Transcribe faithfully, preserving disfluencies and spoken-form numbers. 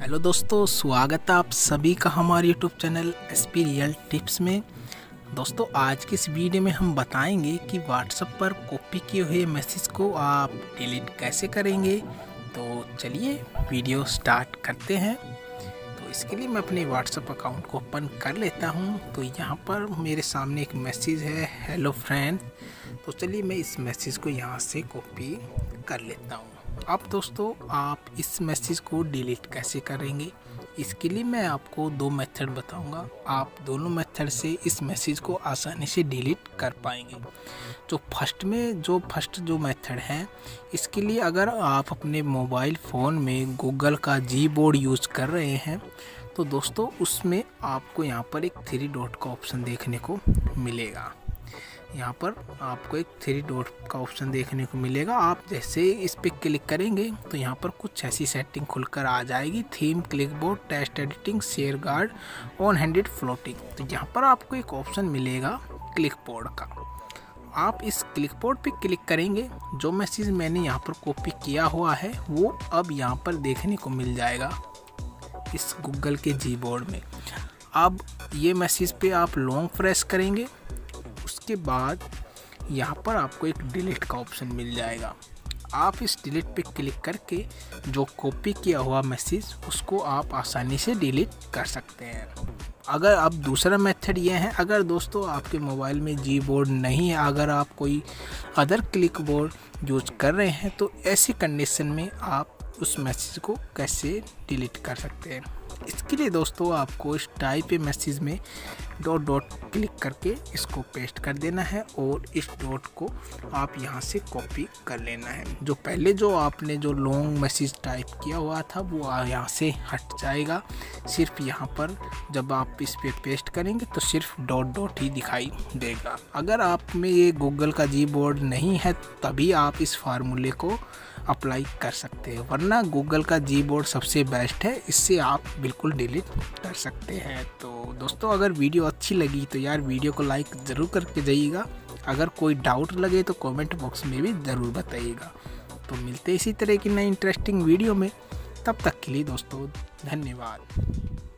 Hello दोस्तों, स्वागत है आप सभी का हमारे YouTube channel S P real tips में। दोस्तों, आज की इस वीडियो में हम बताएंगे कि व्हाट्सएप पर कॉपी किए हुए मैसेज को आप डिलीट कैसे करेंगे। तो चलिए वीडियो स्टार्ट करते हैं। तो इसके लिए मैं अपने व्हाट्सएप अकाउंट को ओपन कर लेता हूं। तो यहाँ पर मेरे सामने एक मैसेज है, हेलो फ्रेंड। तो चलिए मैं इस मैसेज को यहाँ से कॉपी कर लेता हूँ। अब दोस्तों, आप इस मैसेज को डिलीट कैसे करेंगे, इसके लिए मैं आपको दो मेथड बताऊंगा। आप दोनों मेथड से इस मैसेज को आसानी से डिलीट कर पाएंगे। जो फर्स्ट में जो फर्स्ट जो मेथड है, इसके लिए अगर आप अपने मोबाइल फ़ोन में गूगल का जी बोर्ड यूज़ कर रहे हैं तो दोस्तों उसमें आपको यहाँ पर एक थ्री डॉट का ऑप्शन देखने को मिलेगा। यहाँ पर आपको एक थ्री डॉट का ऑप्शन देखने को मिलेगा। आप जैसे इस पर क्लिक करेंगे तो यहाँ पर कुछ ऐसी सेटिंग खुलकर आ जाएगी, theme, clipboard, text editing, share guard, one handed floating. तो यहाँ पर आपको एक ऑप्शन मिलेगा क्लिकबोर्ड का। आप इस क्लिकबोर्ड पे क्लिक करेंगे, जो मैसेज मैंने यहाँ पर कॉपी किया हुआ है वो अब यहाँ पर देखने को मिल जाएगा इस गूगल के जी बोर्ड में। अब ये मैसेज पे आप लॉन्ग प्रेस करेंगे, उसके बाद यहाँ पर आपको एक डिलीट का ऑप्शन मिल जाएगा। आप इस डिलीट पे क्लिक करके जो कॉपी किया हुआ मैसेज उसको आप आसानी से डिलीट कर सकते हैं। अगर अब दूसरा मेथड ये है, अगर दोस्तों आपके मोबाइल में जी बोर्ड नहीं है, अगर आप कोई अदर क्लिक बोर्ड यूज कर रहे हैं, तो ऐसी कंडीशन में आप उस मैसेज को कैसे डिलीट कर सकते हैं। इसके लिए दोस्तों आपको इस टाइप ए मैसेज में डॉट डॉट क्लिक करके इसको पेस्ट कर देना है और इस डॉट को आप यहाँ से कॉपी कर लेना है। जो पहले जो आपने जो लॉन्ग मैसेज टाइप किया हुआ था वो यहाँ से हट जाएगा। सिर्फ यहाँ पर जब आप इस पे पेस्ट करेंगे तो सिर्फ डॉट डॉट ही दिखाई देगा। अगर आप में ये गूगल का जी बोर्ड नहीं है तभी आप इस फार्मूले को अप्लाई कर सकते हैं, वरना गूगल का जी बोर्ड सबसे बेस्ट है, इससे आप बिल्कुल डिलीट कर सकते हैं। तो दोस्तों, अगर वीडियो अच्छी लगी तो यार वीडियो को लाइक ज़रूर करके जाइएगा। अगर कोई डाउट लगे तो कमेंट बॉक्स में भी ज़रूर बताइएगा। तो मिलते हैं इसी तरह की नई इंटरेस्टिंग वीडियो में, तब तक के लिए दोस्तों धन्यवाद।